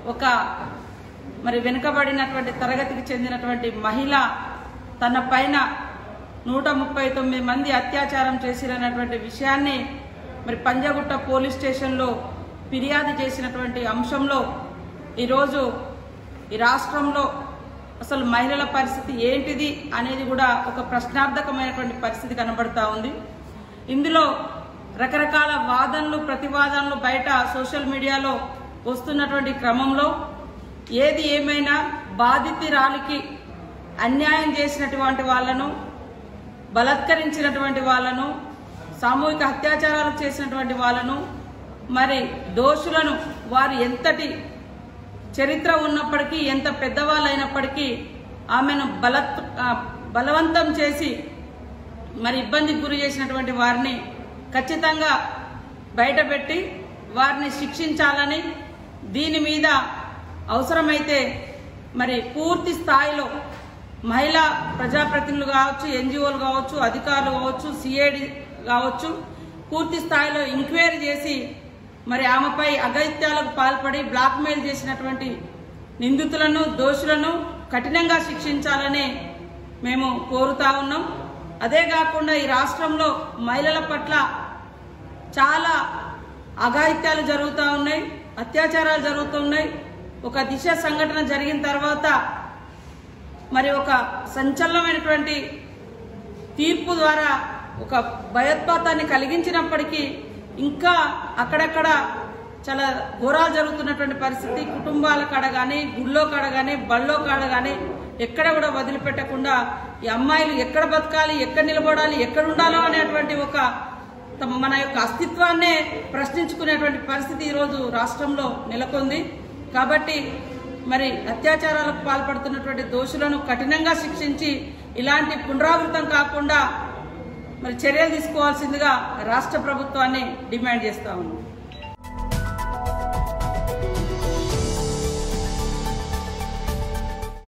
ఒక మరి వెనుకబడినటువంటి తరగతికి చెందినటువంటి మహిళ తన పైన 139 మంది అత్యాచారం చేసిరన్నటువంటి విషయాన్ని మరి పంజగుట్ట పోలీస్ స్టేషన్లో ఫిర్యాదు చేసినటువంటి అంశంలో ఈరోజు ఈ రాష్ట్రంలో అసలు మహిళల పరిస్థితి ఏంటిది అనేది కూడా ఒక ప్రశ్నార్థకమైనటువంటి పరిస్థితి కనబడతా ఉంది. ఇందులో రకరకాల వాదనలు ప్రతివాదనలు బయట సోషల్ మీడియాలో వస్తున్నటువంటి క్రమంలో ఏది ఏమైనా బాధితురాలికి అన్యాయం చేసినటువంటి వాళ్ళను, బలత్కరించినటువంటి వాళ్ళను, సామూహిక అత్యాచారాలు చేసినటువంటి వాళ్ళను, మరి దోషులను వారు ఎంతటి చరిత్ర ఉన్నప్పటికీ ఎంత పెద్దవాళ్ళు అయినప్పటికీ ఆమెను బలవంతం చేసి మరి ఇబ్బందికి గురి చేసినటువంటి వారిని ఖచ్చితంగా బయటపెట్టి వారిని శిక్షించాలని, దీని మీద అవసరమైతే మరి పూర్తి స్థాయిలో మహిళా ప్రజాప్రతినిధులు కావచ్చు, ఎన్జిఓలు కావచ్చు, అధికారులు కావచ్చు, సిఐడి కావచ్చు, పూర్తి స్థాయిలో ఎంక్వైరీ చేసి మరి ఆమెపై అఘాయిత్యాలకు పాల్పడి బ్లాక్మెయిల్ చేసినటువంటి నిందితులను, దోషులను కఠినంగా శిక్షించాలని మేము కోరుతా ఉన్నాం. అదే కాకుండా ఈ రాష్ట్రంలో మహిళల పట్ల చాలా అఘాయిత్యాలు జరుగుతూ ఉన్నాయి, అత్యాచారాలు జరుగుతున్నాయి. ఒక దిశ సంఘటన జరిగిన తర్వాత మరి ఒక సంచలనమైనటువంటి తీర్పు ద్వారా ఒక భయోత్పాతాన్ని కలిగించినప్పటికీ ఇంకా అక్కడక్కడ చాలా ఘోరాలు జరుగుతున్నటువంటి పరిస్థితి. కుటుంబాల కాడ కానీ, గుళ్ళో కాడ కానీ, బళ్ళో కాడ కానీ ఎక్కడ కూడా వదిలిపెట్టకుండా ఈ అమ్మాయిలు ఎక్కడ బతకాలి, ఎక్కడ నిలబడాలి, ఎక్కడ ఉండాలో అనేటువంటి ఒక మన యొక్క అస్తిత్వాన్నే ప్రశ్నించుకునేటువంటి పరిస్థితి ఈరోజు రాష్ట్రంలో నెలకొంది. కాబట్టి మరి అత్యాచారాలకు పాల్పడుతున్నటువంటి దోషులను కఠినంగా శిక్షించి ఇలాంటి పునరావృతం కాకుండా మరి చర్యలు తీసుకోవాల్సిందిగా రాష్ట్ర ప్రభుత్వాన్ని డిమాండ్ చేస్తా ఉన్నాం.